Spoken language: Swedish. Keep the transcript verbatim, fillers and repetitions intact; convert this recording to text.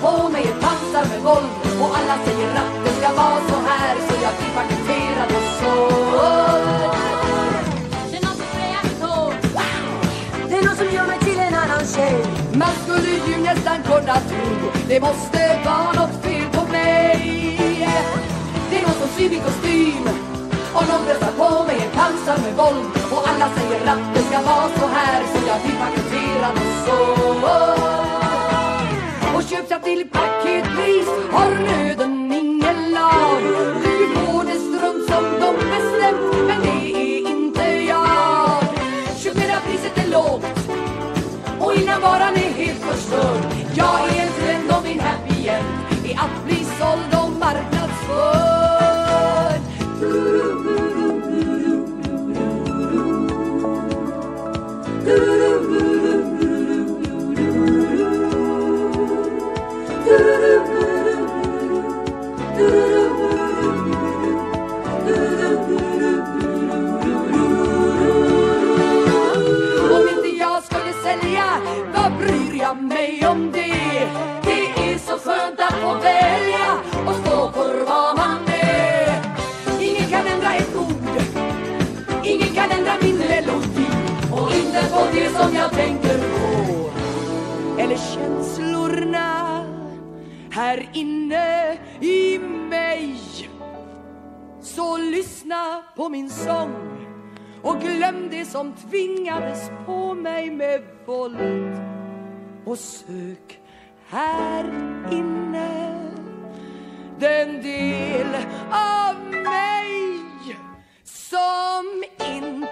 på mig ett pansar med våld. Och alla säger att det ska vara så här, så jag blir paketerad och såld. Det är någon som säger så. Det är någon som gör mig till en annan tjej. Man skulle ju nästan kunna tro det måste vara något fel på mig. Det är någon som syr min kostym och någon pressar på mig en pansar med våld. Och alla säger att det ska vara så här, så jag blir paketerad och såld. Och köps jag till paketpris har nöden ingen lag. Du får det strunt som de bestämt, men det är inte jag. Köp medan priset är lågt och innan varan är helt förstörd. Jag är en trend och min happy end är att bli såld och marknadsförd. Om inte jag skulle sälja, vad bryr jag mig om det? Det är så skönt att få välja och stå för vad man är. Ingen kan ändra ett ord, ingen kan ändra min melodi, och inte på det som jag tänker på eller känslorna här inne i mig. Så lyssna på min sång och glöm det som tvingades på mig med våld. Och sök här inne den del av mig som inte